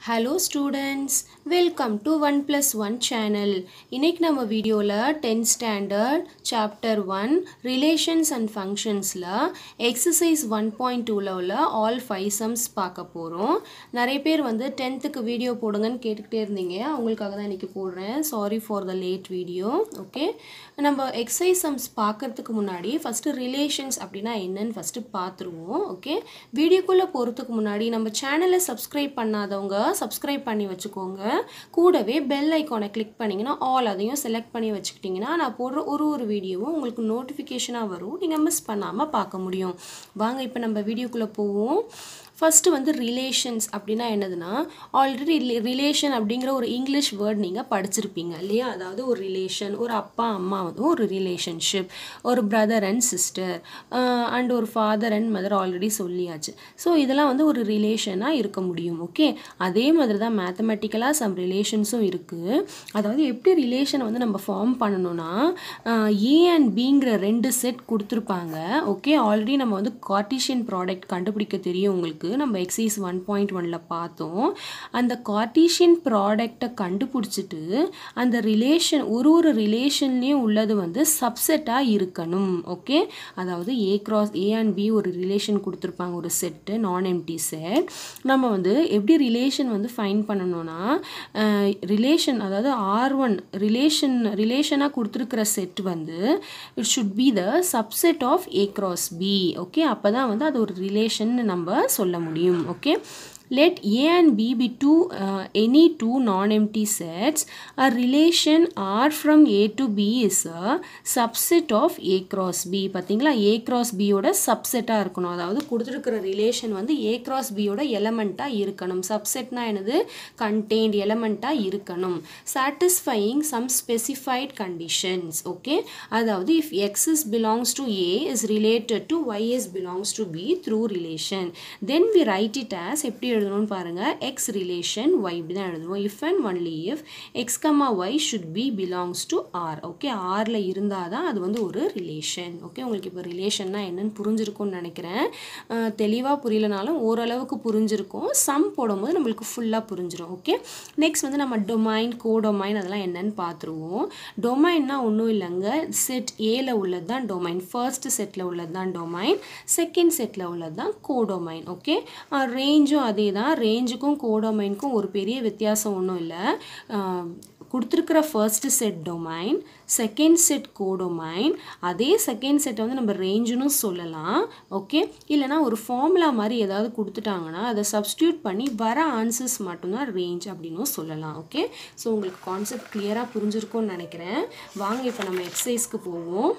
Hello students, welcome to 1+1 channel. இன்னைக்கு நம்ம வீடியோல 10th standard chapter 1 relations and functionsல exercise 1.2ல உள்ள all 5 sums பார்க்க போறோம். நிறைய பேர் வந்து 10th வீடியோ போடுங்கன்னு கேட்டுக்கிட்டே இருந்தீங்க. உங்களுக்காக தான் இன்னைக்கு போடுறேன். Sorry for the late video. Okay. நம்ம exercise sums பார்க்கிறதுக்கு முன்னாடி first relations அப்படினா என்னன்னு first பாத்துருவோம். Okay. வீடியோக்குள்ள போறதுக்கு முன்னாடி நம்ம சேனலை subscribe பண்ணாதவங்க subscribe பண்ணி வச்சுக்கோங்க. கூடவே bell icon-ஐ click பண்ணீங்கன்னா all அதையும் select பண்ணி வச்சுக்கிட்டீங்கன்னா நான் போடுற ஒரு வீடியோவும் உங்களுக்கு notification-ஆ வரும். நீங்க மிஸ் பண்ணாம பார்க்க முடியும். வாங்க இப்போ நம்ம வீடியோக்குள்ள போவோம். First வந்து relations அப்படினா என்னதுன்னா ஆல்ரெடி ரிலேஷன் அப்படிங்கிற ஒரு இங்கிலீஷ் வேர்ட் நீங்க படிச்சிருப்பீங்க இல்லையா அதாவது ஒரு ரிலேஷன் ஒரு அப்பா அம்மா வந்து ஒரு ரிலேஷன்ஷிப் ஒரு பிரதர் அண்ட் சிஸ்டர் அண்ட் ஒரு ஃபாதர் அண்ட் மதர் ஆல்ரெடி சொல்லியாச்சு ஸோ இதெல்லாம் வந்து ஒரு ரிலேஷனாக இருக்க முடியும் ஓகே அதே மாதிரி தான் மேத்தமெட்டிக்கலாக சம் ரிலேஷன்ஸும் இருக்குது அதாவது எப்படி ரிலேஷன் வந்து நம்ம ஃபார்ம் பண்ணணும்னா ஏ அண்ட் பிங்கிற ரெண்டு செட் கொடுத்துருப்பாங்க ஓகே ஆல்ரெடி நம்ம வந்து கார்ட்டீசியன் ப்ராடக்ட் கண்டுபிடிக்க தெரியும் உங்களுக்கு நம்ம எக்ஸைஸ் 1.1ல பார்த்தோம் அந்த கார்ட்டீசியன் ப்ராடக்ட்டை கண்டுபிடிச்சிட்டு அந்த ரிலேஷன் ஒரு ரிலேஷன்லயும் உள்ளது வந்து சப்செட்டா இருக்கணும் ஓகே அதாவது ஏ அண்ட் பி ஒரு ரிலேஷன் கொடுத்திருப்பாங்க ஒரு செட் நான் எம்ப்டி செட் நம்ம வந்து எப்படி ரிலேஷன் வந்து ஃபைண்ட் பண்ணனும்னா ரிலேஷன் அதாவது R1 ரிலேஷனா கொடுத்திருக்கிற செட் வந்து it should be the subset of A cross B okay அப்பதான் வந்து அது ஒரு ரிலேஷன் நம்ம சொல்ல முடியும் okay let A and B be any two non-empty sets. A relation R from A to B is a subset of A cross B. பாத்தீங்களா A cross B ஓட subset-ஆ இருக்கணும் அதாவது கொடுத்திருக்கிற ரிலேஷன் வந்து A cross B ஓட எலிமெண்டா இருக்கணும் subsetனா என்னது contained எலிமெண்டா இருக்கணும் satisfying some specified conditions okay அதாவது if X is belongs to A is related to Y is belongs to B through relation then we write it as எப்படி எழுதணும் பாருங்க x relation y இப்படி தான் எழுதுவோம் if and only if x y should be belongs to R okay Rல இருந்தாதான் அது வந்து ஒரு ரிலேஷன் ஓகே உங்களுக்கு இப்போ ரிலேஷன்னா என்னன்னு புரிஞ்சிருக்கும்னு நினைக்கிறேன் தெளிவா புரியலனாலும் ஓரளவுக்கு புரிஞ்சிருக்கும் சம் போடும்போது நமக்கு ஃபுல்லா புரிஞ்சிரும் ஓகே நெக்ஸ்ட் வந்து நம்ம டொமைன் கோடொமைன் அதெல்லாம் என்னன்னு பாத்துருவோம் டொமைன்னா ஒண்ணும் இல்லங்க செட் A ல உள்ளது தான் டொமைன் ஃபர்ஸ்ட் செட்ல உள்ளது தான் டொமைன் செகண்ட் செட்ல உள்ளது தான் கோடொமைன் ஓகே ரேஞ்சும் அதே தான் ரேஞ்சுக்கும் கோடொமைனுக்கும் ஒரு பெரிய வித்தியாசம் ஒன்றும் இல்லை கொடுத்துருக்கிற first set domain second set codomain அதே செகண்ட் செட்டை வந்து நம்ம ரேஞ்சுன்னு சொல்லலாம் ஓகே இல்லைனா ஒரு ஃபார்முலா மாதிரி ஏதாவது கொடுத்துட்டாங்கன்னா அதை சப்ஸ்டியூட் பண்ணி வர ஆன்சர்ஸ் மட்டும்தான் ரேஞ்ச் அப்படின்னும் சொல்லலாம் ஓகே ஸோ உங்களுக்கு கான்செப்ட் கிளியராக புரிஞ்சிருக்கும்னு நினைக்கிறேன் வாங்க இப்போ நம்ம எக்ஸசைஸ்க்கு போவோம்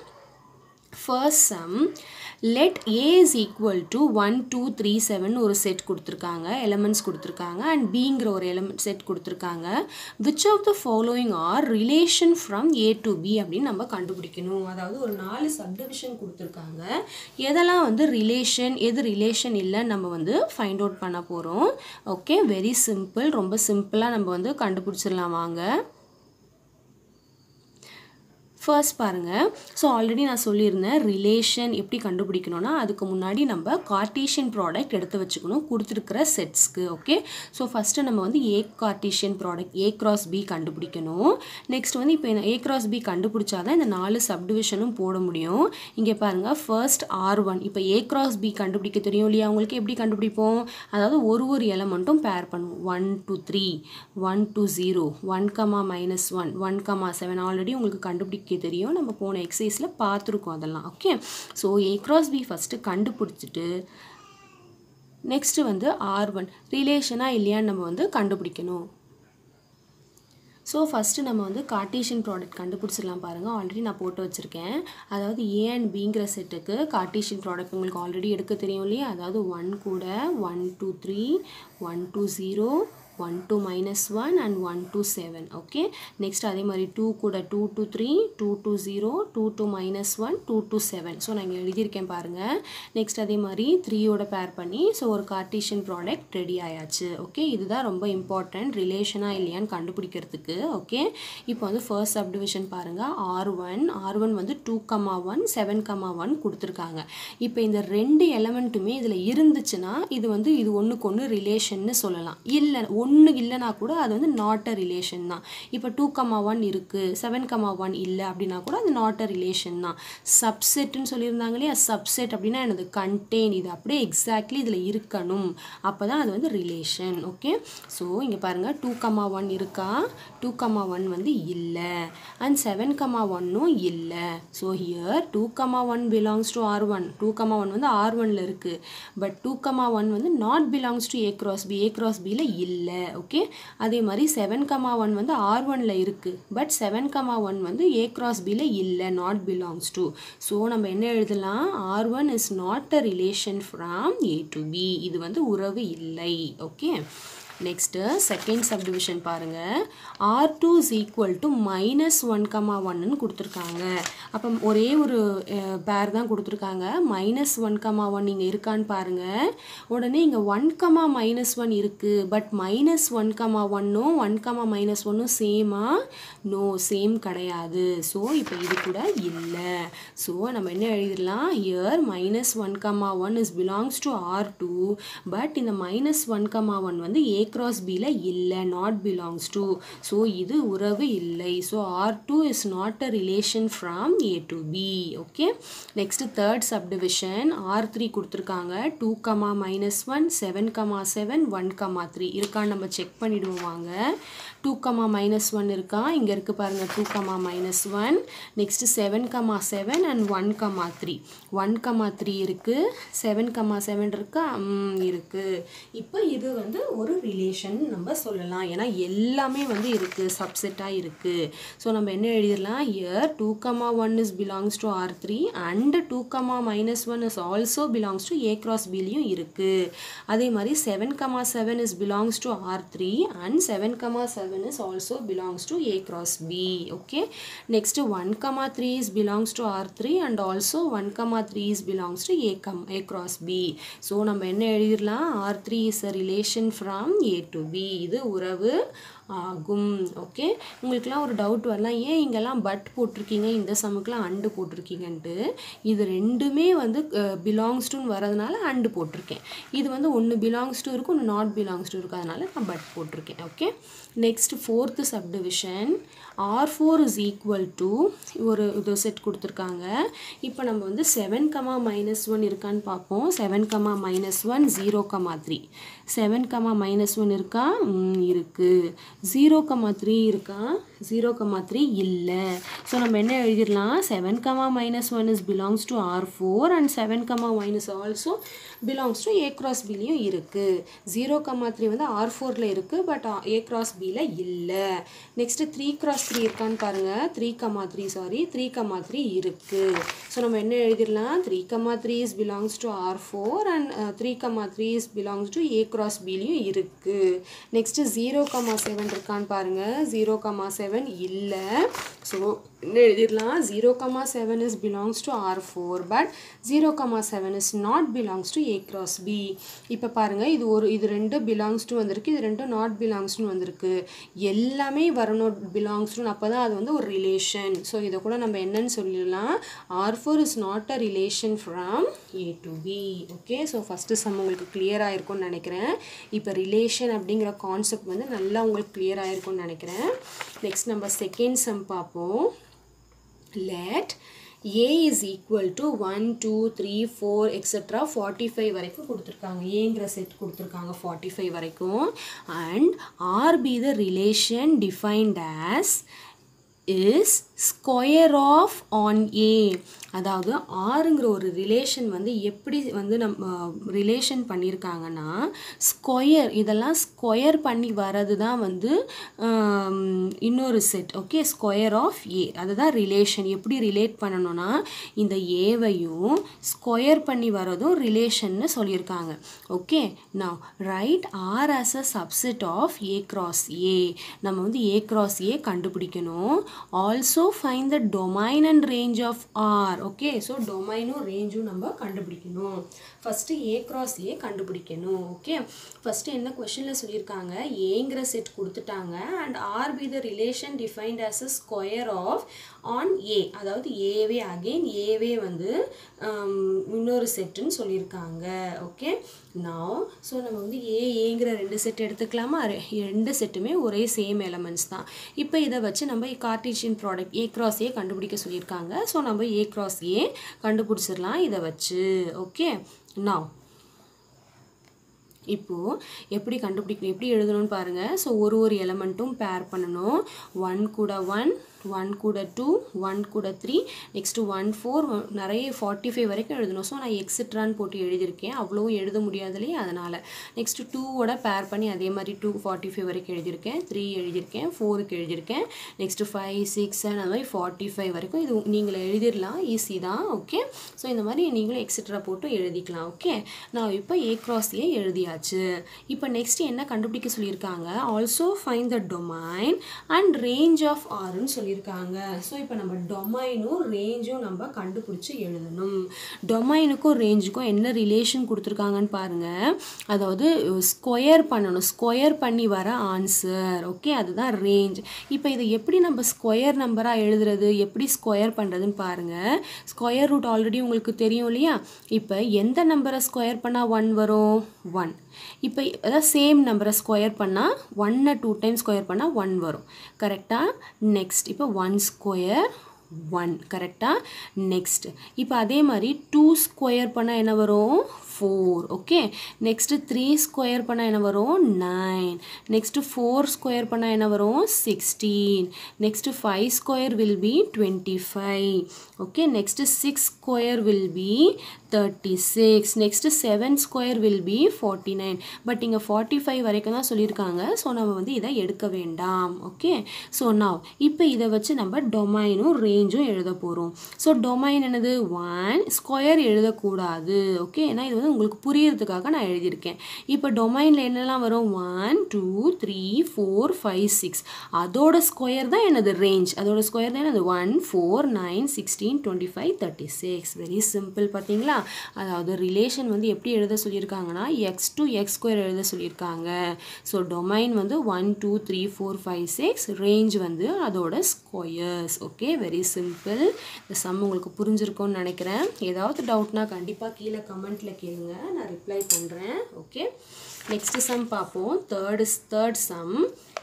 first sum let A is equal to 1 2 3 7 ஒரு செட் கொடுத்திருக்காங்க எலிமெண்ட்ஸ் கொடுத்திருக்காங்க and Bங்கிற ஒரு எலிமெண்ட் செட் கொடுத்திருக்காங்க which of the following are relation from A to B அப்படினு நம்ம கண்டுபிடிக்கணும் அதாவது ஒரு 4 சப்டிவிஷன் கொடுத்திருக்காங்க எதெல்லாம் வந்து ரிலேஷன் எது ரிலேஷன் இல்ல நம்ம வந்து ஃபைண்ட் அவுட் பண்ண போறோம் ஓகே வெரி சிம்பிள் ரொம்ப சிம்பிளா நம்ம வந்து கண்டுபிடிச்சிரலாம் வாங்க ஃபர்ஸ்ட் பாருங்க ஸோ ஆல்ரெடி நான் சொல்லியிருந்தேன் ரிலேஷன் எப்படி கண்டுபிடிக்கணும்னா அதுக்கு முன்னாடி நம்ம கார்ட்டீசியன் ப்ராடக்ட் எடுத்து வச்சுக்கணும் கொடுத்துருக்கிற செட்ஸ்க்கு ஓகே ஸோ ஃபஸ்ட்டு நம்ம வந்து A Cartesian product A cross B கண்டுபிடிக்கணும் நெக்ஸ்ட் வந்து இப்போ A cross B கண்டுபிடிச்சாதான் இந்த 4 சப்டிவிஷனும் போட முடியும் இங்கே பாருங்க ஃபர்ஸ்ட் R1 இப்போ A cross B கண்டுபிடிக்க தெரியும் இல்லையா உங்களுக்கு எப்படி கண்டுபிடிப்போம் அதாவது ஒரு எலிமெண்ட்டும் பேர் பண்ணுவோம் 1 to 3 1 to 0 1, -1 1, 7 ஆல்ரெடி உங்களுக்கு கண்டுபிடிக்க தெரியும் நம்ம போன எக்ஸசைஸ்ல பார்த்திருக்கோம் அதெல்லாம் okay so A cross B first கண்டுபிடிச்சிட்டு நெக்ஸ்ட் வந்து R1 ரிலேஷனா இல்லையான்னு நம்ம வந்து கண்டுபிடிக்கணும் ஸோ ஃபஸ்ட்டு நம்ம வந்து கார்ட்டீசியன் ப்ராடக்ட் கண்டுபிடிச்சிடலாம் பாருங்கள் ஆல்ரெடி நான் போட்டு வச்சுருக்கேன் அதாவது A and Bங்கிற செட்டுக்கு கார்ட்டீசியன் ப்ராடக்ட் உங்களுக்கு ஆல்ரெடி எடுக்க தெரியும் இல்லையா அதாவது 1 கூட 1 to 3 1 to 0 1 to -1 and 1 to 7 okay next அதே மாதிரி 2 கூட 2 to 3 2 to 0 2 to -1 2 to 7 so நான் இங்கே எழுதியிருக்கேன் பாருங்க நெக்ஸ்ட் அதே மாதிரி 3 ஓட பேர் பண்ணி ஸோ ஒரு கார்ட்டீசியன் ப்ராடக்ட் ரெடி ஆயாச்சு ஓகே இதுதான் ரொம்ப இம்பார்ட்டன்ட் ரிலேஷனா இல்லையான்னு கண்டுபிடிக்கிறதுக்கு ஓகே இப்போ வந்து ஃபர்ஸ்ட் சப்டிவிஷன் பாருங்க R1 வந்து 2, 1 7, 1 கொடுத்துருக்காங்க இப்போ இந்த ரெண்டு எலிமெண்ட்டுமே இதில் இருந்துச்சுன்னா இது வந்து இது ஒன்றுக்கு ஒன்று ரிலேஷன்னு சொல்லலாம் இல்லை ஒன்று இல்லைனா கூட அது வந்து நாட் அ ரிலேஷன் தான். இப்போ 2,1 இருக்குது, 7,1 இல்லை அப்படின்னா கூட அது நாட் அ ரிலேஷன் தான். சப்செட்டுன்னு சொல்லியிருந்தாங்க இல்லையா, சப்செட் அப்படின்னா எனது கண்டெயின், இது அப்படியே எக்ஸாக்ட்லி இதில் இருக்கணும், அப்போ தான் அது வந்து ரிலேஷன். ஓகே, ஸோ இங்கே பாருங்கள் 2,1 இருக்கா, 2,1 வந்து இல்லை, அண்ட் 7,1ம் இல்லை. So here 2,1 belongs to R1, 2,1 வந்து R1ல இருக்குது, பட் 2,1 வந்து not belongs to A cross B, A cross Bயில் இல்லை. ஓகே, அதே மாதிரி 7,1 வந்து R1ல இருக்குது, பட் 7,1 வந்து A cross Bயில் இல்லை, நாட் பிலாங்ஸ் டு. ஸோ நம்ம என்ன எழுதலாம், R1 is not a relation from A to B, இது வந்து உறவு இல்லை. ஓகே, நெக்ஸ்ட்டு செகண்ட் சப்டிவிஷன் பாருங்கள். R2 is equal to -1,1ன்னு கொடுத்துருக்காங்க. அப்போ ஒரே ஒரு பேர் தான் கொடுத்துருக்காங்க. -1,1 இங்கே இருக்கான்னு பாருங்கள். உடனே இங்கே 1,-1 இருக்குது, பட் -1,1ம் 1,-1ம் சேமா? நோ, சேம் கிடையாது. ஸோ இப்போ இது கூட இல்லை. ஸோ நம்ம என்ன எழுதிடலாம், here -1,1 is belongs to R2, but இந்த -1,1 வந்து A cross Bயில் இல்லை, not belongs to. ஸோ இது உறவு இல்லை. So R2 is not a relation from A to B. Okay, next third subdivision. R3 கொடுத்துருக்காங்க. 2,-1, 7,7, 1,3 இருக்கான்னு நம்ம செக் பண்ணிடுவோம் வாங்க. 2,-1 இருக்கா, இங்கே இருக்குது பாருங்கள் 2,-1. நெக்ஸ்ட்டு 7,7 அண்ட் 1,3, 1,3 இருக்குது, 7,7 இருக்கா, இருக்குது. இப்போ இது வந்து ஒரு ரிலேஷன் நம்ம சொல்லலாம், ஏன்னா எல்லாமே வந்து இருக்குது, சப்செட்டாக இருக்குது. ஸோ நம்ம என்ன எழுதிடலாம், here 2,1 is belongs to R3 and 2,-1 is also belongs to A cross Bலையும் இருக்குது. அதே மாதிரி 7,7 is belongs to R3 and 7,7 is also belongs to A cross B. Okay, next 1,3 is belongs to R3 and also 1,3 is belongs to A cross B. So நம்ம என்ன எழுதிடலாம், R3 is a relation from A to B, இது உறவு ஆகும். Okay, உங்களுக்குலாம் ஒரு doubt வரலாம், ஏன் இங்கெல்லாம் பட் போட்டிருக்கீங்க, இந்த சமுக்கெலாம் அண்டு போட்டிருக்கீங்கன்ட்டு. இது ரெண்டுமே வந்து பிலாங்ஸ் டுன்னு வரதுனால அண்டு போட்டிருக்கேன். இது வந்து ஒன்று பிலாங்ஸ் டு இருக்கும், ஒன்று நாட் பிலாங்ஸ் டு இருக்கும், அதனால நான் பட் போட்டிருக்கேன். Okay, next fourth subdivision. R4 is equal to ஒரு இது செட் கொடுத்துருக்காங்க. இப்போ நம்ம வந்து 7,-1 இருக்கான்னு பார்ப்போம். 7,-1 0,3, 7,-1 இருக்கா, இருக்குது. 0,3 இருக்கா, 0,3 இல்லை. ஸோ நம்ம என்ன எழுதிடலாம், 7,-1 is belongs to R4 and 7,1 is also belongs to A cross Bலையும் இருக்குது. 0,3 வந்து R4ல இருக்குது, பட் A cross Bல இல்லை. நெக்ஸ்ட்டு 3 cross 3 இருக்கான்னு பாருங்கள். 3,3 இருக்குது. ஸோ நம்ம என்ன எழுதிடலாம், 3,3 is belongs to R4 and 3,3 is belongs to A cross Bலையும் இருக்குது. நெக்ஸ்ட்டு 0,7 இருக்கான்னு பாருங்கள். 0,7 இல்லை. ஸோ என்ன எழுதிடலாம், 0,7 is belongs to R4 but 0,7 is not belongs to A cross B. இப்போ பாருங்கள், இது ரெண்டு பிலாங்ஸ் டு வந்திருக்கு, இது ரெண்டும் நாட் பிலாங்ஸ் டு வந்திருக்கு. எல்லாமே வரணும் பிலாங்ஸ் டு, அப்போ தான் அது வந்து ஒரு ரிலேஷன். ஸோ இதை கூட நம்ம என்னன்னு சொல்லிடலாம், R4 is not a relation from A to B. Okay, so first sum உங்களுக்கு கிளியர் ஆகிருக்கும்னு நினைக்கிறேன். இப்போ ரிலேஷன் அப்படிங்கிற கான்செப்ட் வந்து நல்லா உங்களுக்கு கிளியர் ஆகிருக்கும்னு நினைக்கிறேன். நெக்ஸ்ட் நம்ம செகண்ட் சம் பார்ப்போம். Let A is equal to 1, 2, 3, 4 etc. 45 வரைக்கும் கொடுத்துருக்காங்க. ஏங்கிற செட் கொடுத்துருக்காங்க 45 வரைக்கும். And R be the relation defined as is square of on A. அதாவது ஆறுங்கிற ஒரு ரிலேஷன் வந்து எப்படி வந்து நம்ம ரிலேஷன் பண்ணியிருக்காங்கன்னா, ஸ்கொயர், இதெல்லாம் ஸ்கொயர் பண்ணி வர்றது தான் வந்து இன்னொரு set. Okay, square of A, அதுதான் ரிலேஷன். எப்படி ரிலேட் பண்ணணும்னா, இந்த ஏவையும் ஸ்கொயர் பண்ணி வரதும் ரிலேஷன்னு சொல்லியிருக்காங்க. ஓகே, நான் write R as a subset of A cross A. நம்ம வந்து ஏ கிராஸ் ஏ கண்டுபிடிக்கணும். Also find the domain and range of R. Okay, so டொமைனும் ரேஞ்சும் நம்ம கண்டுபிடிக்கணும். ஃபஸ்ட்டு ஏ கிராஸ் ஏ கண்டுபிடிக்கணும். ஓகே, ஃபஸ்ட்டு என்ன கொஷனில் சொல்லியிருக்காங்க, ஏங்கிற செட் கொடுத்துட்டாங்க. And R be the relation defined as a square of on A. அதாவது ஏவே அகெயின் ஏவே வந்து இன்னொரு செட்டுன்னு சொல்லியிருக்காங்க. ஓகே, now ஸோ நம்ம வந்து ஏங்கிற ரெண்டு செட் எடுத்துக்கலாமா ரெண்டு செட்டுமே ஒரே சேம் எலமெண்ட்ஸ் தான் இப்போ இதை வச்சு நம்ம Cartesian product A cross A கண்டுபிடிக்க சொல்லியிருக்காங்க ஸோ நம்ம ஏ கிராஸ் ஏ கண்டுபிடிச்சிடலாம் இதை வச்சு ஓகே now இப்போது எப்படி எழுதணும்னு பாருங்கள் ஸோ ஒரு எலமெண்ட்டும் பேர் பண்ணணும் 1 கூட 1 1 கூட 2 1 கூட 3 நெக்ஸ்ட்டு 1 4 நிறைய 45 வரைக்கும் எழுதணும் ஸோ நான் எக்ஸெட்ரான்னு போட்டு எழுதியிருக்கேன் அவ்வளோவும் எழுத முடியாது இல்லையா அதனால் நெக்ஸ்ட்டு 2ஓட பேர் பண்ணி அதே மாதிரி 245 வரைக்கும் எழுதியிருக்கேன் 3 எழுதியிருக்கேன் 4க்கு எழுதியிருக்கேன் நெக்ஸ்ட்டு 5 6 7 அந்த மாதிரி 45 வரைக்கும் இது நீங்கள் எழுதிடலாம் ஈஸி தான் ஓகே ஸோ இந்த மாதிரி நீங்களும் எக்ஸெட்ரா போட்டு எழுதிக்கலாம் ஓகே நான் இப்போ ஏ கிராஸ் ஏ எழுதியாச்சு இப்போ நெக்ஸ்ட் என்ன கண்டுபிடிக்க சொல்லியிருக்காங்க also find the domain and range of ஆர்ன்னு சொல்லியிருக்காங்க ஸோ இப்போ நம்ம டொமைனும் ரேஞ்சும் நம்ம கண்டுபிடிச்சி எழுதணும் டொமைனுக்கும் ரேஞ்சுக்கும் என்ன ரிலேஷன் கொடுத்துருக்காங்கன்னு பாருங்கள் அதாவது ஸ்கொயர் பண்ணணும் ஸ்கொயர் பண்ணி வர ஆன்சர் ஓகே அதுதான் ரேஞ்ச் இப்போ இதை எப்படி நம்ம ஸ்கொயர் நம்பராக எழுதுறது எப்படி ஸ்கொயர் பண்ணுறதுன்னு பாருங்கள் ஸ்கொயர் ரூட் ஆல்ரெடி உங்களுக்கு தெரியும் இல்லையா இப்போ எந்த நம்பரை ஸ்கொயர் பண்ணால் 1 வரும் 1 இப்போ அதாவது சேம் நம்பரை ஸ்கொயர் பண்ணால் 1 2 டைம்ஸ் ஸ்கொயர் பண்ணால் 1 வரும் கரெக்டாக நெக்ஸ்ட் இப்போ 1 ஸ்கொயர் 1 கரெக்டாக நெக்ஸ்ட் இப்போ அதே மாதிரி 2 ஸ்கொயர் பண்ணால் என்ன வரும் 4 ஓகே நெக்ஸ்ட்டு 3 ஸ்கொயர் பண்ணால் என்ன வரும் 9 நெக்ஸ்ட்டு 4 ஸ்கொயர் பண்ணால் என்ன வரும் 16 next 5 square will be 25 okay next 6 square will be 36 next 7 square will be 49 but இங்கே 45 வரைக்கும் தான் சொல்லியிருக்காங்க ஸோ நம்ம வந்து இதை எடுக்க வேண்டாம் ஓகே ஸோ now இப்போ இதை வச்சு நம்ம டொமைனும் ரேஞ்சும் எழுத போகிறோம் ஸோ டொமைன் என்னது 1 ஸ்கொயர் எழுதக்கூடாது ஓகே ஏன்னா இது வந்து உங்களுக்கு புரியறதுக்காக நான் எழுதியிருக்கேன் இப்போ டொமைனில் என்னெல்லாம் வரும் 1 2 3 4 5 6 அதோட ஸ்கொயர் தான் என்னது ரேஞ்ச் அதோட ஸ்கொயர் தான் என்னது 1 4 9 16 25 36 வெரி சிம்பிள் பார்த்தீங்களா அதாவது ரிலேஷன் வந்து எப்படி எழுத சொல்லியிருக்காங்கன்னா எக்ஸ் டு எக்ஸ் ஸ்கொயர் எழுத சொல்லியிருக்காங்க ஸோ டொமைன் வந்து 1 2 3 4 5 6 ரேஞ்ச் வந்து அதோட ஸ்கொயர்ஸ் ஓகே வெரி சிம்பிள் இந்த சம் உங்களுக்கு புரிஞ்சிருக்கும்னு நினைக்கிறேன் ஏதாவது டவுட்னா கண்டிப்பாக கீழே கமெண்ட்டில் கேளுங்க நான் ரிப்ளை பண்ணுறேன் ஓகே நெக்ஸ்ட் சம் பார்ப்போம் third sum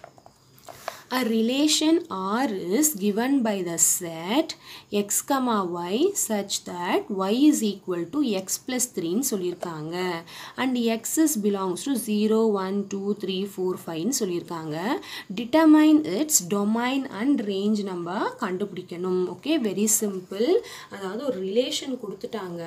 A relation R is given by the set x, y such that y is equal to x plus 3 சொல்லியிருக்காங்க and x is belongs to 0, 1, 2, 3, 4, 5 சொல்லியிருக்காங்க determine its domain and range நம்ம கண்டுபிடிக்கணும் okay very simple அதாவது ஒரு relation கொடுத்துட்டாங்க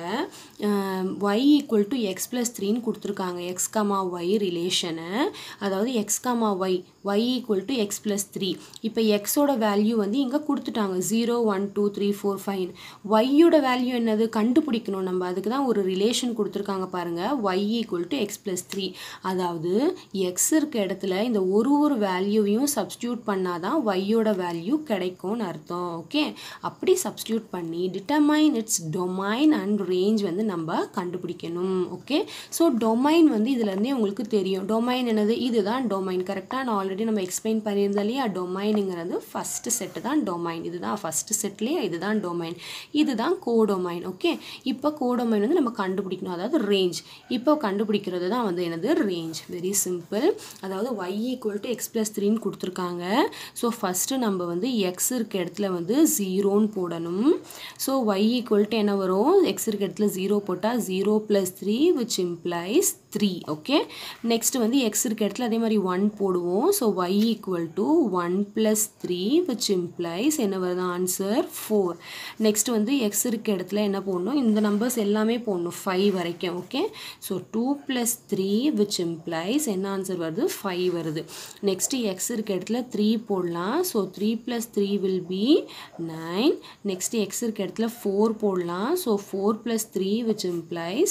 y equal to x plus 3 கொடுத்துருக்காங்க x, y ரிலேஷனை அதாவது x, y equal to x plus 3 இப்போ எக்ஸோட வேல்யூ வந்து இங்கே கொடுத்துட்டாங்க 0 1 2 3 4 5 ஒய்யோட வேல்யூ என்னது கண்டுபிடிக்கணும் நம்ம அதுக்கு தான் ஒரு ரிலேஷன் கொடுத்துருக்காங்க பாருங்கள் y equal to x plus 3 அதாவது எக்ஸ் இருக்க இடத்துல இந்த ஒரு வேல்யூவையும் சப்ஸ்டியூட் பண்ணால் தான் ஒய்யோட வேல்யூ கிடைக்கும்னு அர்த்தம் ஓகே அப்படி சப்ஸ்டியூட் பண்ணி determine its domain and range வந்து நம்ம கண்டுபிடிக்கணும் ஓகே ஸோ டொமைன் வந்து இதுலேருந்தே உங்களுக்கு தெரியும் டொமைன் என்னது இதுதான் டொமைன் கரெக்டாக நான் ஆல்ரெடி நம்ம எக்ஸ்பிளைன் பண்ணியிருந்தோம் இல்லையா டொமைனுங்கிறது ஃபஸ்ட்டு செட்டு தான் டொமைன் இதுதான் ஃபஸ்ட்டு செட்லேயே இதுதான் டொமைன் இதுதான் கோடொமைன் ஓகே இப்போ கோடொமைன் வந்து நம்ம கண்டுபிடிக்கணும் அதாவது ரேஞ்ச் இப்போ கண்டுபிடிக்கிறது தான் வந்து என்னது ரேஞ்ச் வெரி சிம்பிள் அதாவது y equal to x plus 3 கொடுத்துருக்காங்க ஸோ ஃபஸ்ட்டு நம்ம வந்து எக்ஸ் இருக்க இடத்துல வந்து 0ன்னு போடணும் ஸோ y equal to என்ன வரும் எக்ஸ் இருக்க இடத்துல 0 போட்டால் 0 plus 3 which implies 3 okay next வந்து எக்ஸ் இருக்க இடத்துல அதே மாதிரி 1 போடுவோம் so y equal to 1 plus 3 which implies என்ன வருது ஆன்சர் 4 நெக்ஸ்ட் வந்து x இருக்க இடத்துல என்ன போடணும் இந்த நம்பர்ஸ் எல்லாமே போடணும் 5 வரைக்கும் okay so 2 plus 3 which implies என்ன ஆன்சர் வருது 5 வருது நெக்ஸ்ட் x இருக்க இடத்துல 3 போடலாம் so 3 plus 3 will be 9 next x இருக்க இடத்துல 4 போடலாம் so 4 plus 3 which implies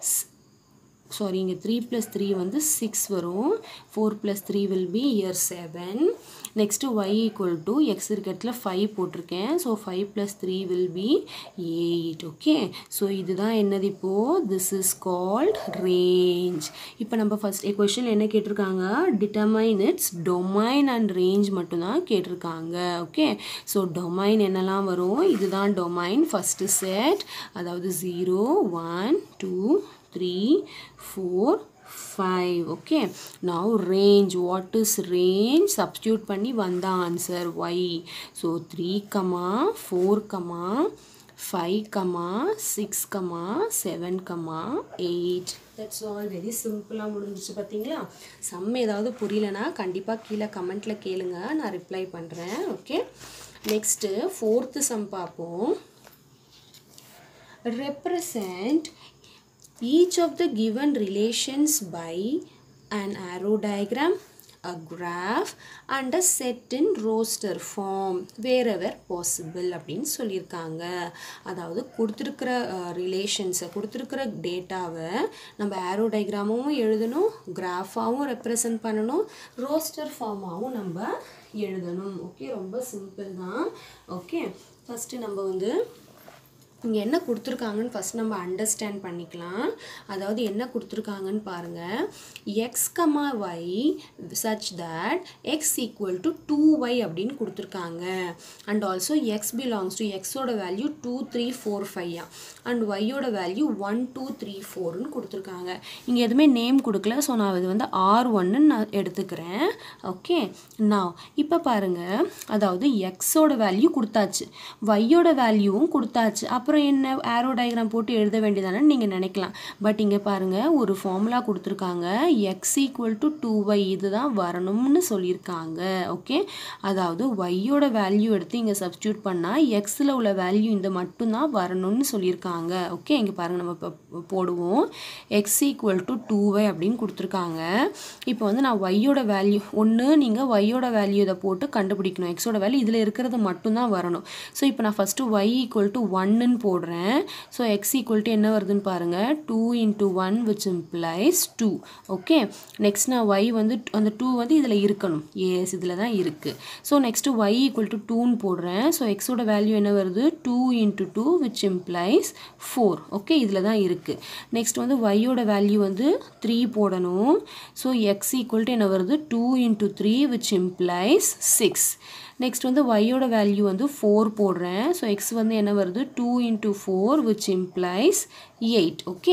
sorry இங்கே 3 plus 3 வந்து 6 வரும் 4 plus 3 will be here 7 next y equal to x இருக்க இடத்துல 5 போட்டிருக்கேன் so 5 plus 3 will be 8 okay so இதுதான் என்னது இப்போ this is called range இப்போ நம்ம ஃபர்ஸ்ட் கொஷின் என்ன கேட்டிருக்காங்க determine its domain and range மட்டும்தான் கேட்டிருக்காங்க ஓகே ஸோ டொமைன் என்னெல்லாம் வரும் இதுதான் டொமைன் ஃபஸ்ட்டு செட் அதாவது 0 1 2 3, 4, 5. Okay. Now range. What is range? Substitute பண்ணி வந்த answer y. So 3, 4, 5, 6, 7, 8. That's all. Very simple. முடிஞ்சிச்சு பாத்தீங்களா? சம் ஏதாவது புரியலனா கண்டிப்பா கீழ கமெண்ட்ல கேளுங்க, நான் ரிப்ளை பண்றேன். ஓகே. நெக்ஸ்ட் fourth sum பாப்போம். Represent each of the given relations by an arrow diagram, a graph and a set in roster form wherever possible அப்படின்னு சொல்லியிருக்காங்க. அதாவது கொடுத்திருக்கிற ரிலேஷன்ஸை கொடுத்திருக்கிற டேட்டாவை நம்ம ஆரோ டயக்ராமும் எழுதணும், கிராஃபாவும் ரெப்ரசன்ட் பண்ணணும், ரோஸ்டர் ஃபார்மாகவும் நம்ம எழுதணும். ஓகே, ரொம்ப சிம்பிள் தான். ஓகே, ஃபஸ்ட்டு நம்ம வந்து இங்கே என்ன கொடுத்துருக்காங்கன்னு ஃபஸ்ட் நம்ம அண்டர்ஸ்டாண்ட் பண்ணிக்கலாம். அதாவது என்ன கொடுத்துருக்காங்கன்னு பாருங்கள். X comma y such that x equal to 2y அப்படின்னு கொடுத்துருக்காங்க. And also x belongs to எக்ஸோட வேல்யூ 2, 3, 4, 5 அண்ட் ஒய்யோட வேல்யூ 1, 2, 3, 4ன்னு கொடுத்துருக்காங்க. இங்கே எதுவுமே நேம் கொடுக்கல, ஸோ நான் இது வந்து R1ன்னு நான் எடுத்துக்கிறேன். ஓகே, நான் இப்போ பாருங்கள், அதாவது எக்ஸோட வேல்யூ கொடுத்தாச்சு, ஒய்யோட வேல்யூவும் கொடுத்தாச்சு, அப்புறம் என்ன ஆரோ டயக்ராம் போட்டு எழுத வேண்டியதானே நீங்கள் நினைக்கலாம். பட் இங்கே பாருங்கள், ஒரு ஃபார்முலா கொடுத்துருக்காங்க, எக்ஸ் ஈக்குவல் டு 2y இதுதான் வரணும்னு சொல்லியிருக்காங்க. ஓகே, அதாவது ஒய்யோட வேல்யூ எடுத்து இங்கே சப்ஸ்டியூட் பண்ணால் எக்ஸில் உள்ள வேல்யூ இந்த மட்டும்தான் வரணும்னு சொல்லியிருக்காங்க. ஓகே, இங்கே பாருங்கள், நம்ம இப்போ போடுவோம் எக்ஸ் ஈக்குவல் டு 2y அப்படின்னு கொடுத்துருக்காங்க. இப்போ வந்து நான் ஒய்யோட வேல்யூ ஒன்று, நீங்கள் ஒய்யோட வேல்யூ இதை போட்டு கண்டுபிடிக்கணும், எக்ஸோட வேல்யூ இதில் இருக்கிறது மட்டும்தான் வரணும். ஸோ இப்போ நான் ஃபஸ்ட்டு ஒய் ஈக்குவல் டு 1ன்னு போடுறேன். ஸோ எக்ஸ் ஈக்குவல் டு என்ன வருதுன்னு பாருங்கள், 2 into 1 which implies 2. Okay, next நான் ஒய் வந்து அந்த 2 வந்து இதில் இருக்கணும், எஸ் இதில் தான் இருக்குது. So next y equal to 2ன்னு போடுறேன். ஸோ எக்ஸோட வேல்யூ என்ன வருது, 2 into 2 which implies 4. ஓகே, இதில் தான் இருக்குது. நெக்ஸ்ட் வந்து ஒய்யோட வேல்யூ வந்து 3 போடணும். ஸோ எக்ஸ் ஈக்குவல் டு என்ன வருது, 2 into 3 which implies 6. நெக்ஸ்ட் வந்து ஒய்யோட வேல்யூ வந்து 4 போடுறேன். ஸோ எக்ஸ் வந்து என்ன வருது, 2 into 4 which implies 8. Okay,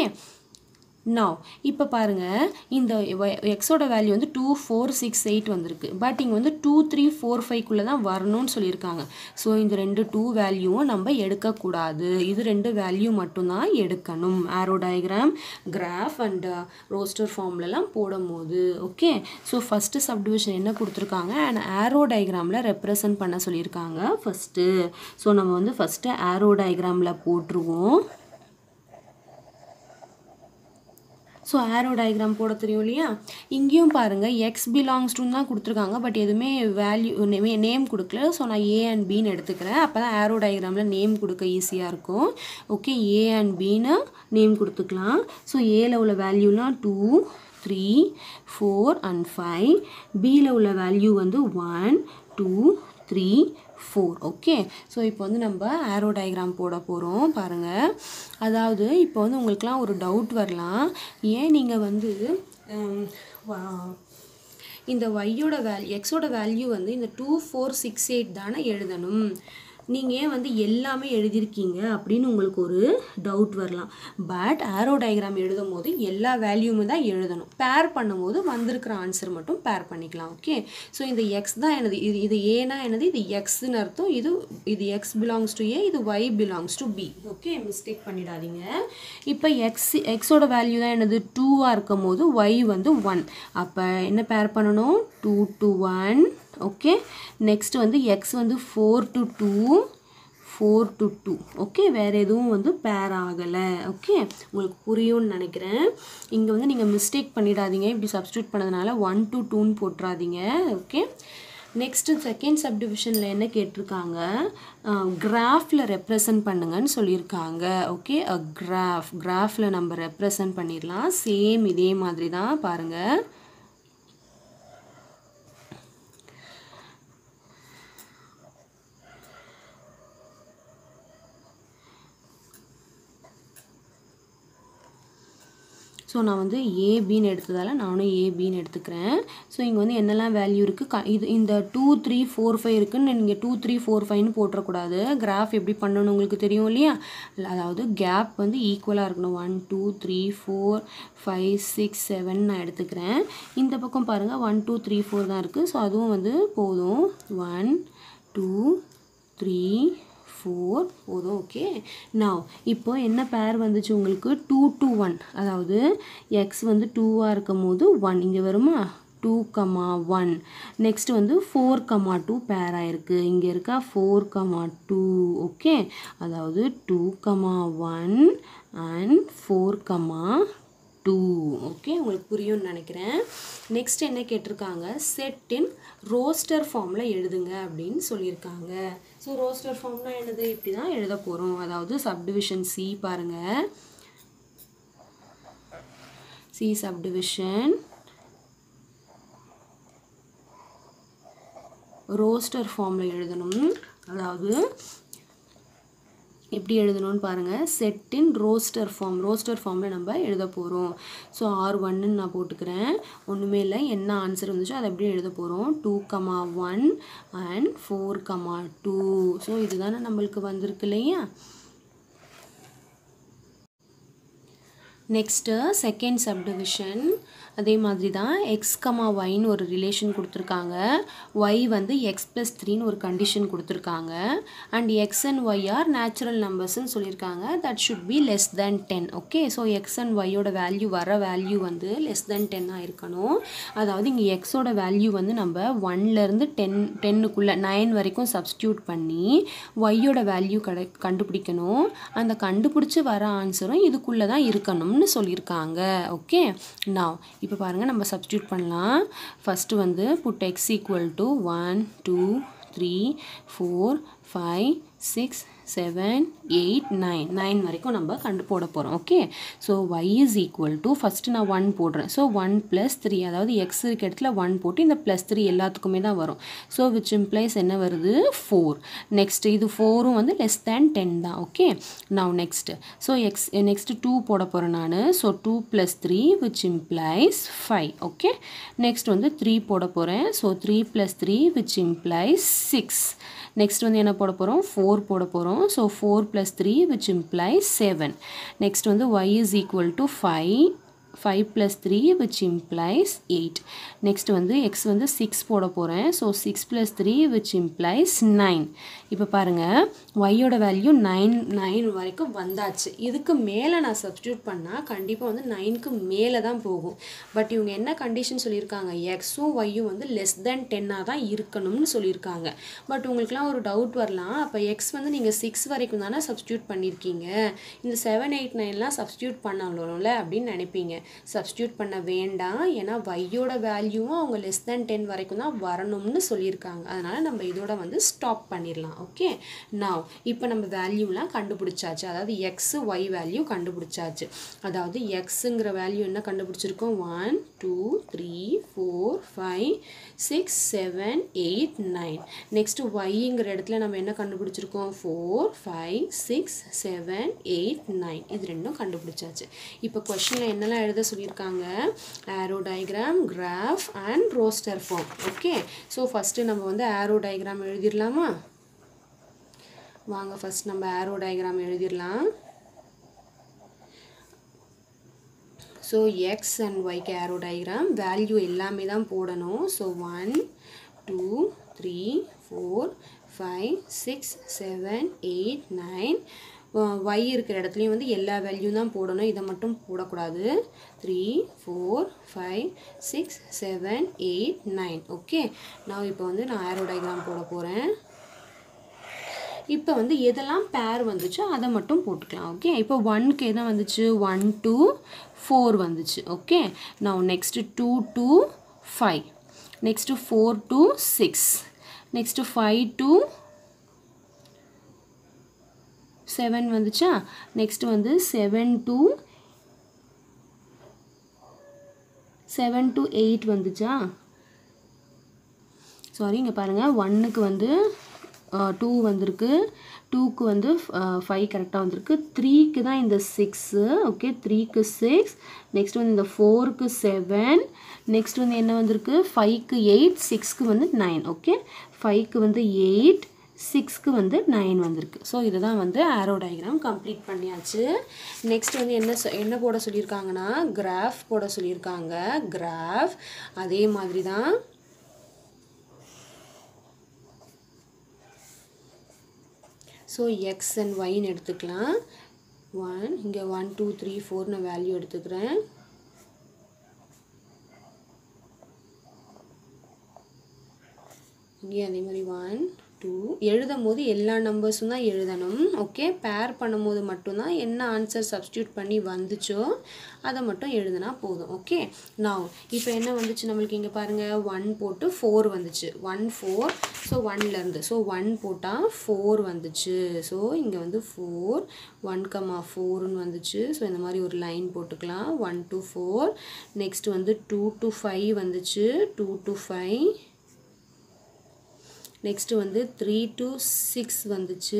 now இப்போ பாருங்கள், இந்த எக்ஸோட வேல்யூ வந்து 2, 4, 6, 8 வந்திருக்கு. பட் இங்கே வந்து 2, 3, 4, 5குள்ளே தான் வரணும்னு சொல்லியிருக்காங்க. ஸோ இந்த ரெண்டு 2 வேல்யூவும் நம்ம எடுக்கக்கூடாது, இது ரெண்டு வேல்யூ மட்டும்தான் எடுக்கணும் arrow diagram, graph and roster ஃபார்ம்லலாம் போடும் போது. ஓகே, ஸோ ஃபஸ்ட்டு சப்டிவிஷன் என்ன கொடுத்துருக்காங்க, அண்ட் ஆரோ டயக்ராமில் ரெப்ரசன்ட் பண்ண சொல்லியிருக்காங்க ஃபஸ்ட்டு. ஸோ நம்ம வந்து ஃபஸ்ட்டு ஆரோ டயக்ராமில் போட்டுருவோம். ஸோ ஆரோ டயக்ராம் போட தெரியும் இல்லையா? இங்கேயும் பாருங்கள், எக்ஸ் பிலாங்ஸ் டு தான் கொடுத்துருக்காங்க, பட் எதுவுமே வேல்யூ நேம் கொடுக்கல. ஸோ நான் ஏ அண்ட் பின்னு எடுத்துக்கிறேன், அப்போ தான் ஆரோ டயக்ராமில் நேம் கொடுக்க ஈஸியாக இருக்கும். ஓகே, ஏ அண்ட் பின்னு நேம் கொடுத்துக்கலாம். ஸோ ஏல உள்ள வேல்யூலாம் 2, 3, 4 and 5. பியில் உள்ள வேல்யூ வந்து 1, 2, 3, 4. ஓகே, ஸோ இப்போ வந்து நம்ம ஆரோ டயக்ராம் போட போகிறோம். பாருங்கள், அதாவது இப்போ வந்து உங்களுக்குலாம் ஒரு டவுட் வரலாம், ஏன் நீங்கள் வந்து இந்த ஒய்யோட எக்ஸோட வேல்யூ வந்து இந்த 2, 4, 6, 8 தானே எழுதணும், நீங்கள் ஏன் வந்து எல்லாமே எழுதியிருக்கீங்க அப்படின்னு உங்களுக்கு ஒரு டவுட் வரலாம். பட் ஆரோ டயக்ராம் எழுதும் போது எல்லா வேல்யூமே தான் எழுதணும், பேர் பண்ணும்போது வந்திருக்கிற ஆன்சர் மட்டும் பேர் பண்ணிக்கலாம். ஓகே, ஸோ இந்த எக்ஸ் தான் என்னது, இது ஏனா என்னது, இது எக்ஸ்ன்னு அர்த்தம், இது எக்ஸ் பிலாங்ஸ் டு ஏ, இது y belongs to B. Okay, mistake பண்ணிடாதீங்க. இப்போ எக்ஸோட வேல்யூ தான் என்னது, 2ஆக இருக்கும் போது ஒய் வந்து 1, அப்போ என்ன பேர் பண்ணணும், 2 to 1. ஓகே, நெக்ஸ்ட் வந்து எக்ஸ் வந்து 4 to 2, 4 to 2. ஓகே, வேறு எதுவும் வந்து பேர் ஆகலை. ஓகே, உங்களுக்கு புரியும்னு நினைக்கிறேன். இங்கே வந்து நீங்கள் மிஸ்டேக் பண்ணிடாதீங்க, இப்படி சப்ஸ்டியூட் பண்ணதுனால 1 to 2ன்னு போட்டுறாதீங்க. ஓகே, நெக்ஸ்ட்டு செகண்ட் சப்டிவிஷனில் என்ன கேட்டிருக்காங்க, கிராஃபில் ரெப்ரசன்ட் பண்ணுங்கன்னு சொல்லியிருக்காங்க. ஓகே, கிராஃபில் நம்ம ரெப்ரசன்ட் பண்ணிடலாம். சேம் இதே மாதிரி தான் பாருங்கள். ஸோ நான் வந்து ஏபின்னு எடுத்ததால் நானும் ஏபின்னு எடுத்துக்கிறேன். ஸோ இங்கே வந்து என்னெல்லாம் வேல்யூ இருக்குது, இது இந்த 2 3 4 5 இருக்குன்னு நீங்கள் 2 3 4 5ன்னு போட்டுறக்கூடாது. கிராஃப் எப்படி பண்ணணும் உங்களுக்கு தெரியும் இல்லையா? அதாவது கேப் வந்து ஈக்குவலாக இருக்கணும். 1 2 3 4 5 6 7 நான் எடுத்துக்கிறேன். இந்த பக்கம் பாருங்கள் 1 2 3 4 தான் இருக்குது. ஸோ அதுவும் வந்து போதும். 1 2 3 4 போதும். ஓகே. நான் இப்போ என்ன பேர் வந்துச்சு உங்களுக்கு, 2 to 1. அதாவது எக்ஸ் வந்து 2ஆக இருக்கும் போது 1 இங்கே வருமா, 2, 1. நெக்ஸ்ட் வந்து 4, 2 பேர் ஆயிருக்கு. இங்கே இருக்கா 4, 2. ஓகே. அதாவது 2, 1 and 4, 2. ஓகே, உங்களுக்கு புரியும்னு நினைக்கிறேன். நெக்ஸ்ட் என்ன கேட்டிருக்காங்க, செட் இன் ரோஸ்டர் ஃபார்மில் எழுதுங்க அப்படின்னு சொல்லியிருக்காங்க. ஸோ ரோஸ்டர் ஃபார்ம்னா என்னது, இப்படி தான் எழுத போகிறோம். அதாவது சப்டிவிஷன் சி பாருங்கள், சி சப்டிவிஷன் ரோஸ்டர் ஃபார்மில் எழுதணும். அதாவது எப்படி எழுதணும்னு பாருங்கள், செட் இன் ரோஸ்டர் ஃபார்மில் நம்ம எழுத போகிறோம். ஸோ R1ன்னு நான் போட்டுக்கிறேன். ஒன்றுமே இல்லை, என்ன ஆன்சர் வந்துச்சோ அதை எப்படி எழுத போகிறோம், 2, 1 and 4, 2. ஸோ இதுதானே நம்மளுக்கு வந்திருக்கு இல்லையா? நெக்ஸ்ட்டு செகண்ட் சப்டிவிஷன் அதே மாதிரி தான் எக்ஸ் கமா ஒய்ன்னு ஒரு ரிலேஷன் கொடுத்துருக்காங்க. ஒய் வந்து எக்ஸ் ப்ளஸ் 3ன்னு ஒரு கண்டிஷன் கொடுத்துருக்காங்க. And x and y are natural நம்பர்ஸ்ன்னு சொல்லியிருக்காங்க. That should be less than 10. Okay. So x and ஒய்யோட வேல்யூ வேல்யூ வந்து லெஸ் தென் 10 இருக்கணும். அதாவது இங்கே எக்ஸோட வேல்யூ வந்து நம்ம 1லேருந்து 10க்குள்ளே 9 வரைக்கும் சப்ஸ்டியூட் பண்ணி ஒய்யோட வேல்யூ கண்டுபிடிக்கணும். அந்த கண்டுபிடிச்சி வர ஆன்சரும் இதுக்குள்ளே தான் இருக்கணும்னு சொல்லியிருக்காங்க. ஓகே. நான் இப்போ பாருங்கள், நம்ம சப்ஸ்டியூட் பண்ணலாம். ஃபஸ்ட்டு வந்து புட் எக்ஸ் ஈக்குவல் டு 1 2 3 4 5 6 7 8 9 வரைக்கும் நம்ம போட போகிறோம். Okay. So y is equal to, first நான் 1 போடுறேன். ஸோ 1 + 3, அதாவது எக்ஸ் இருக்க இடத்துல 1 போட்டு இந்த +3 எல்லாத்துக்குமே தான் வரும். ஸோ விச் இம்ப்ளைஸ் என்ன வருது, 4. நெக்ஸ்ட் இது 4ம் வந்து லெஸ் தேன் 10 தான். Okay. Now next, so next 2 போட போகிறேன் நான். So 2 + 3 which implies 5. Okay. Next வந்து 3 போட போகிறேன். So 3 + 3 which implies 6. நெக்ஸ்ட் வந்து என்ன போட போகிறோம், 4 போட போகிறோம். So 4 + 3 which implies 7. நெக்ஸ்ட் வந்து y is equal to 5 + 3 which implies 8. Next வந்து x வந்து 6 போட போகிறேன். So 6 + 3 which implies 9. இப்போ பாருங்கள், yயோட வேல்யூ 9 வரைக்கும் வந்தாச்சு. இதுக்கு மேலே நான் சப்ஸ்டியூட் பண்ணால் கண்டிப்பாக வந்து 9க்கு மேலே தான் போகும். பட் இவங்க என்ன கண்டிஷன் சொல்லியிருக்காங்க, எக்ஸும் ஒய்யும் வந்து லெஸ் தென் 10ஆக தான் இருக்கணும்னு சொல்லியிருக்காங்க. பட் உங்களுக்குலாம் ஒரு டவுட் வரலாம், அப்போ எக்ஸ் வந்து நீங்கள் 6 வரைக்கும் தானே சப்ஸ்டியூட் பண்ணியிருக்கீங்க, இந்த 7 8 9லாம் சப்ஸ்டியூட் பண்ணணும்ல அப்படின்னு நினைப்பீங்க. சப்ஸ்டியூட் பண்ண வேண்டாம், ஏன்னா வையோட வேல்யூவும் அவங்க லெஸ் தென் 10 வரைக்கும் தான் வரணும்னு சொல்லியிருக்காங்க. அதனால் நம்ம இதோட வந்து ஸ்டாப் பண்ணிடலாம். ஓகே. நவ் இப்போ நம்ம வேல்யூலாம் கண்டுபிடிச்சாச்சு. அதாவது எக்ஸ் ஒய் வேல்யூ கண்டுபிடிச்சாச்சு. அதாவது எக்ஸுங்கிற வேல்யூ என்ன கண்டுபிடிச்சிருக்கோம், 1 2 3 4 5 6 7 8 9. நெக்ஸ்ட் ஒய்ங்கிற இடத்துல நம்ம என்ன கண்டுபிடிச்சிருக்கோம், 4 5 6 7 8 9. இது ரெண்டும் கண்டுபிடிச்சாச்சு. இப்போ கொஸ்டினில் என்னெல்லாம் எழுத சொல்லியிருக்காங்க, arrow diagram, graph and roster form. Okay. So first நம்ம வந்து ஆரோ டயக்ராம் எழுதிடலாமா? வாங்க ஃபஸ்ட் நம்ம ஆரோ டயக்ராம் எழுதிடலாம். ஸோ எக்ஸ் அண்ட் ஒய்க்கு ஆரோ டயக்ராம், வேல்யூ எல்லாமே தான் போடணும். ஸோ 1 2 3 4 5 6 7 8 9. y இருக்கிற இடத்துலையும் வந்து எல்லா வேல்யூ தான் போடணும், இதை மட்டும் போடக்கூடாது. 3 4 5 6 7 8 9. ஓகே. நான் இப்போ வந்து நான் ஆரோ டயக்ராம் போட போகிறேன். இப்போ வந்து எதெல்லாம் பேர் வந்துச்சோ அதை மட்டும் போட்டுக்கலாம். ஓகே. இப்போ 1க்கு எதை வந்துச்சு, 1 2 4 வந்துச்சு. ஓகே. நான் நெக்ஸ்ட்டு 2 2 5, நெக்ஸ்ட்டு 4 2 6, நெக்ஸ்ட்டு 5 2 7 வந்துச்சா. நெக்ஸ்ட் வந்து 7 to 8 வந்துச்சா. சாரி, இங்கே பாருங்கள், 1க்கு வந்து 2 வந்திருக்கு, 2க்கு வந்து 5 கரெக்டாக வந்திருக்கு, 3க்கு தான் இந்த 6, ஓகே 3க்கு 6, நெக்ஸ்ட் வந்து இந்த 4க்கு 7, நெக்ஸ்ட் வந்து என்ன வந்திருக்கு 5க்கு 8, 6க்கு வந்து 9, ஓகே 5க்கு வந்து 8, 6க்கு வந்து 9 வந்திருக்கு. ஸோ இதுதான் வந்து ஆரோ டயக்ராம் கம்ப்ளீட் பண்ணியாச்சு. நெக்ஸ்ட் வந்து என்ன போட சொல்லியிருக்காங்கன்னா கிராஃப் போட சொல்லியிருக்காங்க. கிராஃப் அதே மாதிரி தான் ஸோ எக்ஸ் அண்ட் ஒய்ன்னு எடுத்துக்கலாம். இங்கே 1 2 3 4ன்னு வேல்யூ எடுத்துக்கிறேன். இங்கே அதே மாதிரி 1 2 எழுதும் போது எல்லா நம்பர்ஸும் தான் எழுதணும். ஓகே பேர் பண்ணும்போது மட்டும்தான் என்ன ஆன்சர் சப்ஸ்டியூட் பண்ணி வந்துச்சோ அதை மட்டும் எழுதுனா போதும். ஓகே நான் இப்போ என்ன வந்துச்சு நம்மளுக்கு இங்கே பாருங்கள் 1 போட்டு 4 வந்துச்சு, 1 4, ஸோ 1லேருந்து ஸோ 1 போட்டால் 4 வந்துச்சு. ஸோ இங்கே வந்து 4 1,4ன்னு வந்துச்சு. ஸோ இந்த மாதிரி ஒரு லைன் போட்டுக்கலாம். 1 to 4, நெக்ஸ்ட் வந்து 2 to 5 வந்துச்சு, 2 to 5, நெக்ஸ்ட் வந்து 3 to 6 வந்துச்சு,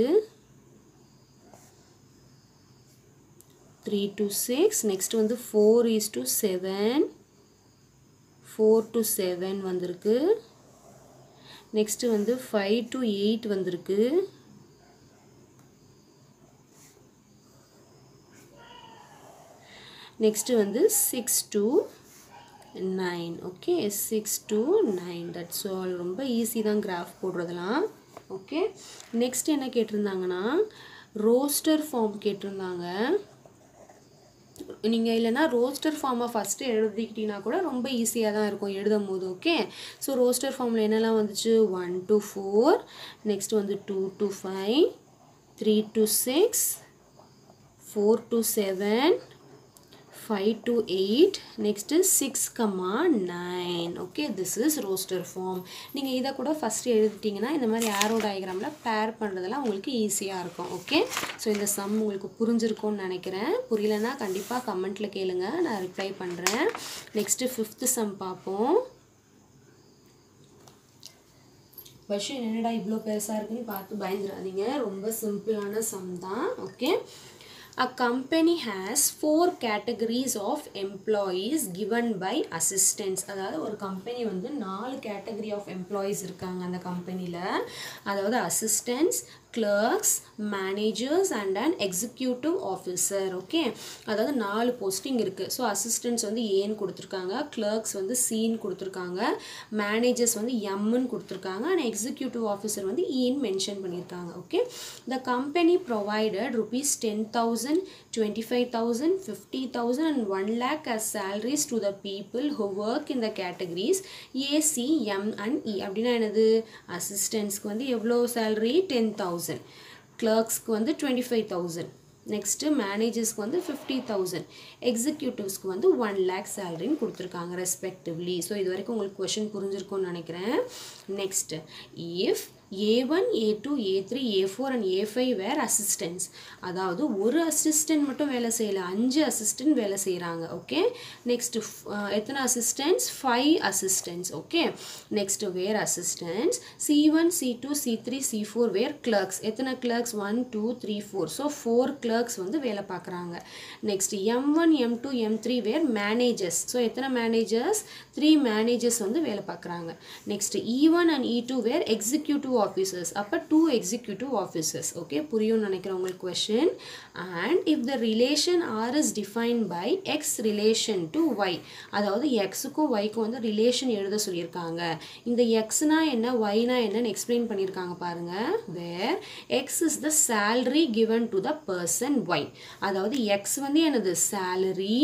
3 to 6, நெக்ஸ்ட் வந்து 4 is to 7, 4 to 7 வந்திருக்கு, நெக்ஸ்ட் வந்து 5 to 8 வந்திருக்கு, நெக்ஸ்ட் வந்து 6 to 9, okay 6 to 9, that's all. ரொம்ப ஈஸி தான் கிராஃப் போடுறதுலாம். ஓகே நெக்ஸ்ட் என்ன கேட்டிருந்தாங்கன்னா ரோஸ்டர் ஃபார்ம் கேட்டிருந்தாங்க. நீங்கள் இல்லைனா ரோஸ்டர் ஃபார்மை ஃபஸ்ட்டு எழுதிக்கிட்டீங்கன்னா கூட ரொம்ப ஈஸியாக தான் இருக்கும் எழுதும் போது. ஓகே ஸோ ரோஸ்டர் ஃபார்மில் என்னெல்லாம் வந்துச்சு 1 to 4, நெக்ஸ்ட் வந்து 2 to 5, 3 to 6, 4 to 7, 5 to 8, next is 6,9. okay this is roster form. நீங்க இத கூட ஃபர்ஸ்ட் எழுதிட்டீங்கன்னா இந்த மாதிரி arrow diagramல பேர் பண்றதெல்லாம் உங்களுக்கு ஈஸியா இருக்கும். ஓகே சோ இந்த சம் உங்களுக்கு புரிஞ்சிருக்கும்னு நினைக்கிறேன். புரியலனா கண்டிப்பா கமெண்ட்ல கேளுங்க, நான் ரிப்ளை பண்றேன். நெக்ஸ்ட் 5th சம் பாப்போம். क्वेश्चन என்னடா இவ்ளோ பெருசா இருக்குன்னு பார்த்து பயந்துறாதீங்க, ரொம்ப சிம்பிளான சம் தான். Okay A company has 4 categories of employees given by assistants. அதாவது ஒரு கம்பெனி வந்து 4 category of employees இருக்காங்க அந்த கம்பெனில. அதாவது assistants, clerks, managers and an executive officer. Okay அதாவது 4 போஸ்டிங் இருக்கு. ஸோ அசிஸ்டன்ட்ஸ் வந்து ஏன்னு கொடுத்துருக்காங்க, கிளர்க்ஸ் வந்து சீன்னு கொடுத்துருக்காங்க, மேனேஜர்ஸ் வந்து எம்ன்னு கொடுத்துருக்காங்க, அண்ட் எக்ஸிக்யூட்டிவ் ஆஃபீஸர் வந்து ஈன்னு மென்ஷன் பண்ணியிருக்காங்க. Okay the company provided rupees 10,000, 25,000, 50,000 and 1 lakh as salaries to the people who work in the categories A, C, M and E. அப்படின்னா என்னது, அசிஸ்டன்ட்ஸ்க்கு வந்து எவ்வளோ சேலரி 10,000, கிளர்க்ஸ்க்கு வந்து 25,000, நெக்ஸ்ட் மேனேஜர்ஸ்க்கு வந்து 50,000, எக்ஸிக்யூட்டிவ்ஸ்க்கு வந்து 1 lakh சேலரின்னு கொடுத்துருக்காங்க ரெஸ்பெக்டிவ்லி. ஸோ இது வரைக்கும் உங்களுக்கு கொஷின் புரிஞ்சிருக்கும்னு நினைக்கிறேன். Next if A1, A2, A3, A4 and A5 were assistants. அதாவது ஒரு அசிஸ்டன்ட் மட்டும் வேலை செய்யல, 5 அசிஸ்டன்ட் வேலை செய்கிறாங்க. ஓகே நெக்ஸ்ட் எத்தனை assistants, 5 assistants. Okay next where assistants C1, C2, C3, C4 where clerks. எத்தனை கிளர்க்ஸ், 1 2 3 4. ஸோ 4 கிளர்க்ஸ் வந்து வேலை பார்க்குறாங்க. Next M1, M2, M3 where managers. So எத்தனை மேனேஜர்ஸ், 3 மேனேஜர்ஸ் வந்து வேலை பார்க்குறாங்க. Next E1 and E2 where executive officers. அப்ப 2 executive officers. okay புரியும் நினைக்கிறேன் உங்களுக்கு question. and if the relation R is defined by X relation to Y, அதாவது X க்கும் Y க்கும் வந்து relation எழுத சொல்லியிருக்காங்க. இந்த X னா என்ன, Y னா என்னன்னு explain பண்ணியிருக்காங்க பாருங்க. where X is the salary given to the person Y. அதாவது X வந்து என்னது salary,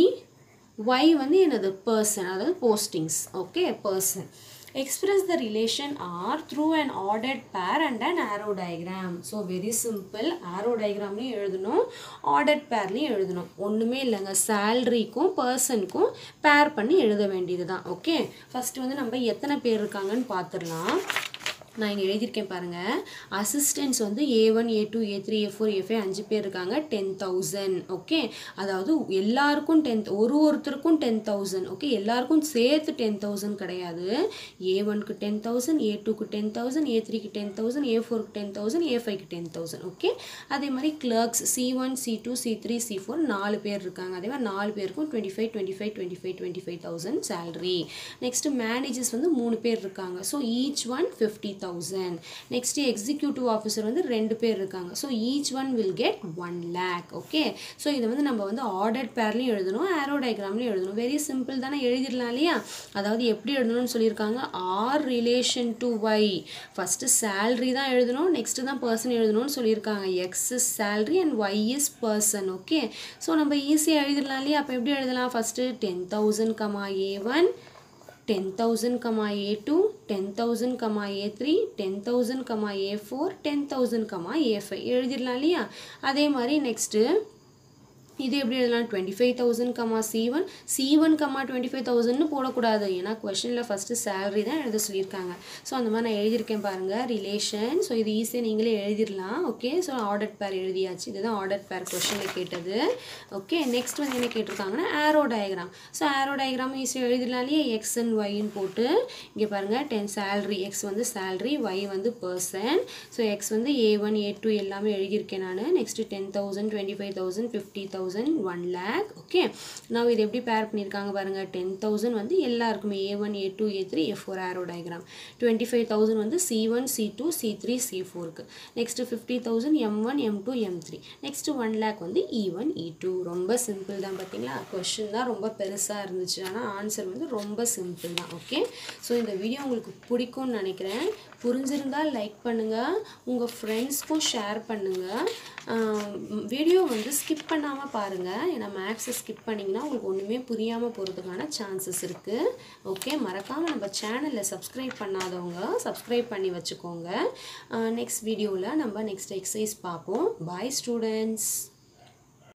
Y வந்து என்னது person, அதாவது postings. okay person. Express the relation R through an ordered pair and an arrow diagram. So very simple. arrow diagram லையும் எழுதணும், ordered pair லையும் எழுதணும். ஒண்ணுமே இல்லைங்க, சேலரிக்கும் பர்சனுக்கும் பேர் பண்ணி எழுத வேண்டியது தான். ஓகே ஃபர்ஸ்ட் வந்து நம்ம எத்தனை பேர் இருக்காங்கன்னு பார்த்துடலாம். நான் இங்கே எழுதியிருக்கேன் பாருங்கள். அசிஸ்டன்ஸ் வந்து A1 A2 A3 A4 A5 5 பேர் இருக்காங்க. 10,000. ஓகே, அதாவது எல்லாருக்கும் ஒருத்தருக்கும் 10,000. ஓகே, எல்லாருக்கும் சேர்த்து 10,000 கிடையாது. A1க்கு 10,000, A2க்கு 10,000, A3க்கு 10,000, A4க்கு 10,000, A5க்கு 10,000. ஓகே, அதே மாதிரி clerks C1 C2 C3 C4 4 பேர் இருக்காங்க. அதே மாதிரி 4 பேருக்கும் 25,000 சேலரி. நெக்ஸ்ட் மேனேஜர்ஸ் வந்து 3 பேர் இருக்காங்க. So each one 50,000. Next executive officer வந்து 2 பேர் இருக்காங்க. So each one will get 1 lakh. Okay, so இதை வந்து நம்ம வந்து ஆர்டர்ட் பேர்லையும் எழுதணும், ஆரோ டயக்ராம்லையும் எழுதணும். வெரி சிம்பிள் தானே, எழுதிடலாம் இல்லையா? அதாவது எப்படி எழுதணும்னு சொல்லியிருக்காங்க, R relation to y. First salary தான் எழுதணும், நெக்ஸ்ட்டு தான் பர்சன் எழுதணும்னு சொல்லியிருக்காங்க. X is salary and y is person. Okay, so நம்ம ஈஸியாக எழுதிடலாம் இல்லையா? அப்போ எப்படி எழுதலாம்? First 10,000, A1, 10,000, A2, 10,000, A3, 10,000, A4, 10,000, A5 எழுதிடலாம் இல்லையா? அதே மாதிரி நெக்ஸ்ட்டு இது எப்படி எழுதலாம்? 25,000, C1, C1, 25,000ன்னு போடக்கூடாது. ஏன்னா கொஷனில் ஃபஸ்ட்டு சேலரி தான் எழுத சொல்லியிருக்காங்க. ஸோ அந்த மாதிரி நான் எழுதியிருக்கேன் பாருங்கள், ரிலேஷன். ஸோ இது ஈஸியாக நீங்களே எழுதிடலாம். ஓகே, ஸோ ஆர்டர்ட் பேர் எழுதியாச்சு. இதுதான் ஆர்டர்ட் பேர் கொஷனில் கேட்டது. ஓகே, நெக்ஸ்ட் வந்து என்ன கேட்டிருக்காங்கன்னா arrow diagram. So arrow diagram ஈஸியாக எழுதிடலாம் இல்லையா? எக்ஸ் அண்ட் ஒய்ன்னு போட்டு இங்கே பாருங்கள், 10 சேலரி, எக்ஸ் வந்து சேலரி, ஒய் வந்து பர்சன். ஸோ எக்ஸ் வந்து A1 A2 எல்லாமே எழுதியிருக்கேன் நான். Next 10,000 25,000 50,000 1 lakh. ஓகே, நான் இது எப்படி பேர் பண்ணியிருக்காங்க பாருங்கள். 10,000 வந்து எல்லாருக்குமே A1 A2 A3 A4 ஆரோ டயக்ராம். 25,000 வந்து C1 C2 C3 C4க்கு. Next 50,000 M1 M2 M3. Next 1 lakh வந்து E1 E2. ரொம்ப சிம்பிள் தான் பார்த்தீங்களா? கொஷின் தான் ரொம்ப பெருசாக இருந்துச்சு, ஆனால் ஆன்சர் வந்து ரொம்ப சிம்பிள் தான். ஓகே, ஸோ இந்த வீடியோ உங்களுக்கு பிடிக்கும்னு நினைக்கிறேன். புரிஞ்சிருந்தால் லைக் பண்ணுங்கள், உங்கள் ஃப்ரெண்ட்ஸ்க்கும் ஷேர் பண்ணுங்கள். வீடியோ வந்து ஸ்கிப் பண்ணாமல் பாருங்கள். ஏன்னா மேக்ஸை ஸ்கிப் பண்ணிங்கன்னா உங்களுக்கு ஒன்றுமே புரியாமல் போகிறதுக்கான சான்சஸ் இருக்குது. ஓகே, மறக்காமல் நம்ம சேனலில் சப்ஸ்கிரைப் பண்ணாதவங்க சப்ஸ்கிரைப் பண்ணி வச்சுக்கோங்க. நெக்ஸ்ட் வீடியோவில் நம்ம நெக்ஸ்ட் எக்ஸசைஸ் பார்ப்போம். Bye students.